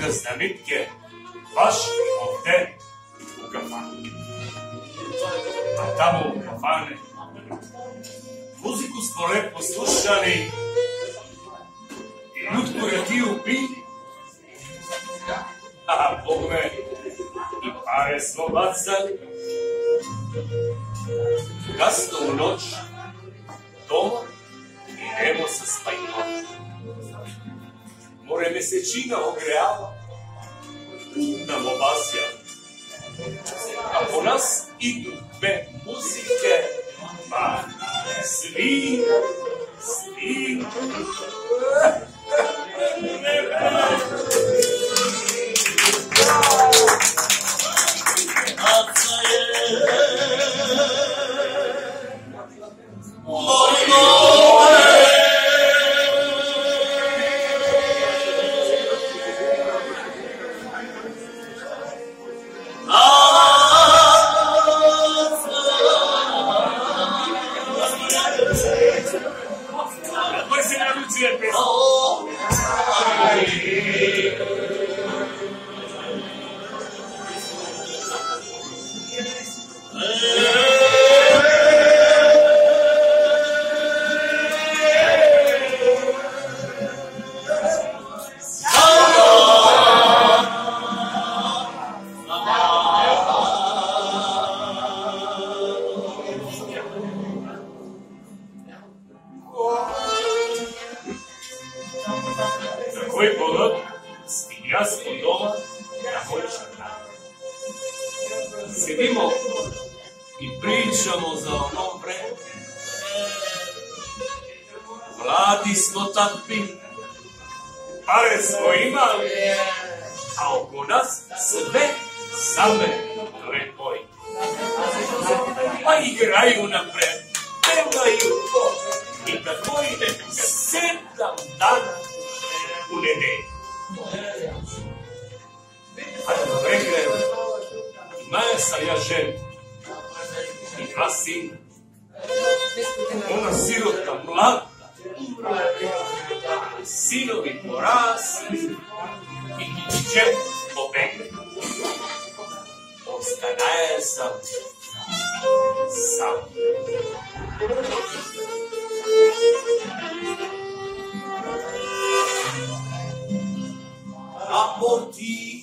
znamenitke baš ovde u kafani. A tamo u kafane muziku smo lepo slušali i ljudku rakiju pili, a Bogme i pare smo bacali. Kasno u noć doma idemo sa spajnom. More mesečina ogrejava, nam obasja, a po nas idu dve muzike, pa svi. Za koji pogled stiga smo doma na moj čardak. Sedimo i pričamo za ono vreme. Mladi smo tad bili, pare smo imali, a oko nas sve same lepoji. Pa igraju napred, pevaju i tako ide 7 dana u nedelju. A da vam reknem, imao sam ja ženu i 2 sina. Ona sirota mlada, sinovi porasli i će pobegli. Ostanaje sam sam. A po ti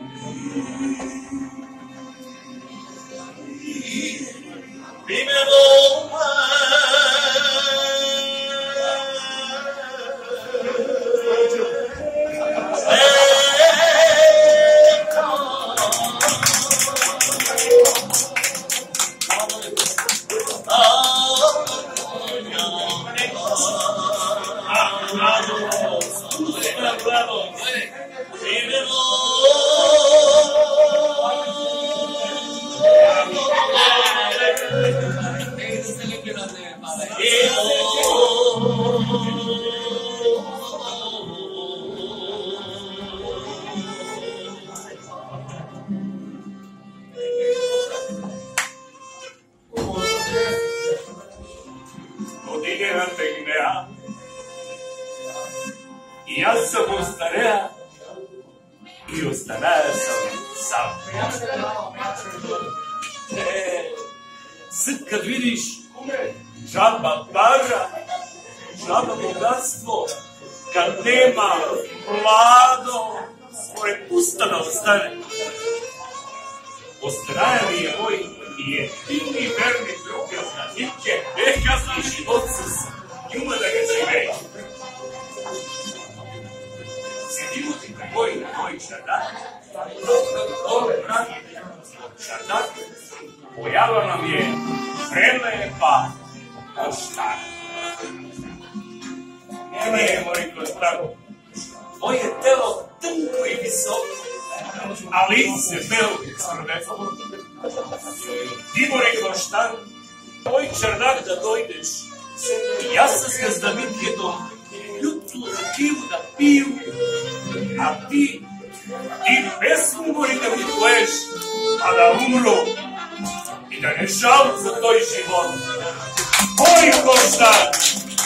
imenom i ja sam ostareja i ostanaja sam sam. Sad kad vidiš džaba para, džaba bogatstvo, kad nema mlado, svoje pusta da ostane. Ostanaja mi je moj jedini verni drug, znanike, kazni život sa njuma da ga žive. Sedimo ti takoj na moj čardak, ove vrati čardak, pojava nam je prelepa koštar. Ne, moj koštar, moje telo tanko i visoko, a lice belo i crveno. Tibore koštar, moj čardak da dojdeš, i ja sam s znamenitkom jutru rakiju da piju, a ti pesmu mori da mi poješ, a da umru i da ne žalu za tvoj život. Moj koštar!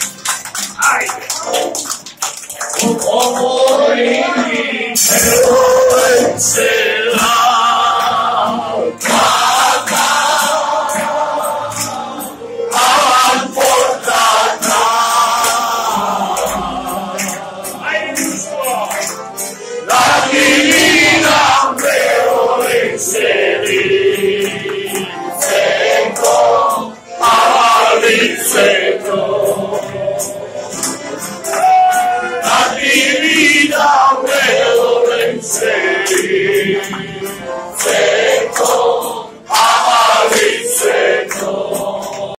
Ajde! Say